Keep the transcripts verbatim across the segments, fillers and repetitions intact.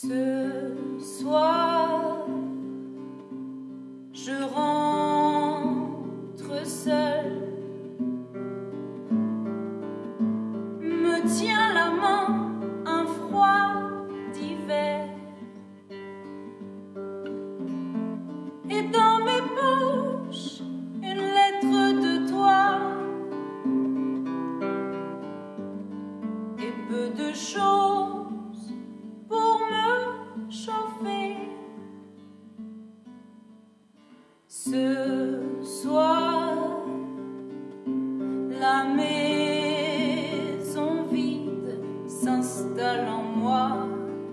Ce soir, je rentre seule, me tient la main un froid d'hiver, et dans mes poches une lettre de toi, et peu de choses pour me chauffer. Ce soir, la maison vide s'installe en moi.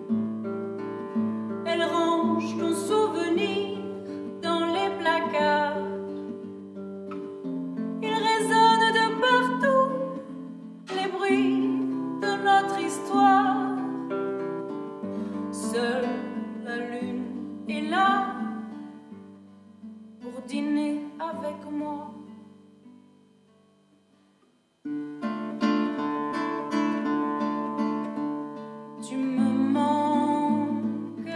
Elle range ton souvenir dans les placards. Il résonne de partout les bruits de notre histoire. Seule la lune est là pour dîner avec moi. Tu me manques,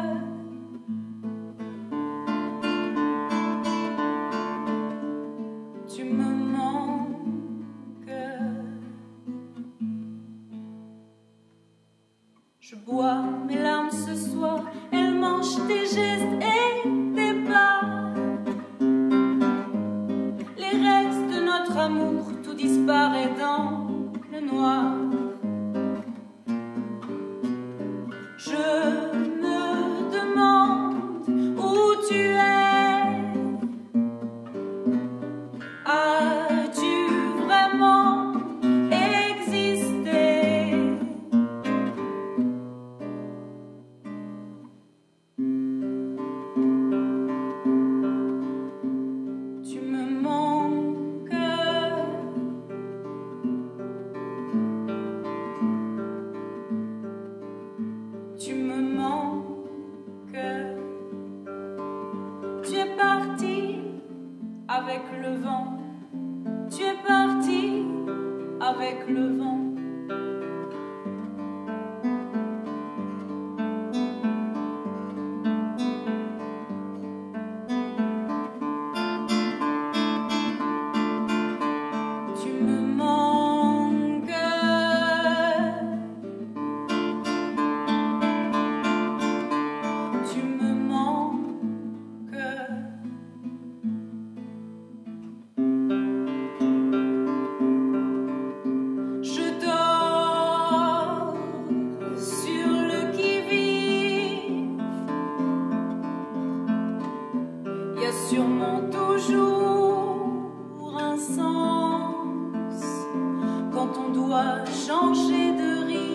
tu me manques. Je bois mes larmes ce soir, elles mangent tes gestes et tes pas. Les restes de notre amour, tout disparaît dans le noir. Je me demande où tu es. As-tu vraiment existé? Tu me manques. Tu me manques. Tu es parti avec le vent. Tu es parti avec le vent. Tu me manques. Tu me manques. Je dors sur le qui-vive. Il y a sûrement toujours un sens quand on doit changer de rythme.